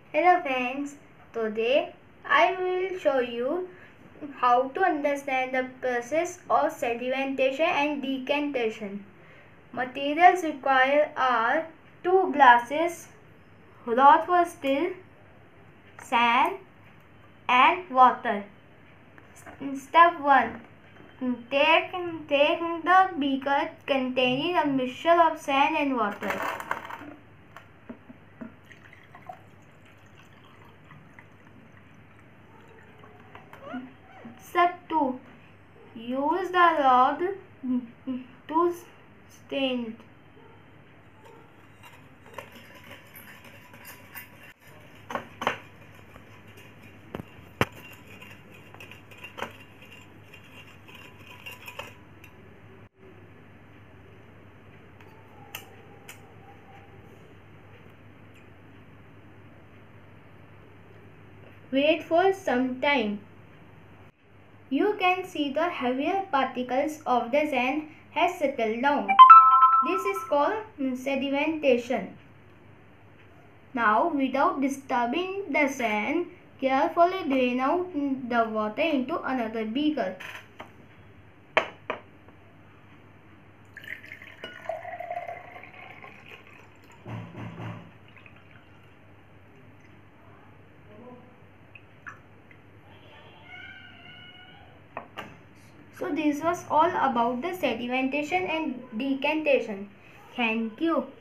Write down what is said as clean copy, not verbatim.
Hello friends, today I will show you how to understand the process of sedimentation and decantation. Materials required are 2 glasses, rod for still, sand and water. Step 1. Take the beaker containing a mixture of sand and water. Step 2. Use the rod to stain it. Wait for some time. You can see the heavier particles of the sand has settled down. This is called sedimentation. Now, without disturbing the sand, carefully drain out the water into another beaker. So this was all about the sedimentation and decantation. Thank you.